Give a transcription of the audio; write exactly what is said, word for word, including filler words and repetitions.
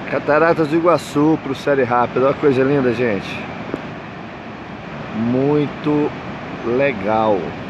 Cataratas do Iguaçu pro série rápida, olha que coisa linda, gente. Muito legal.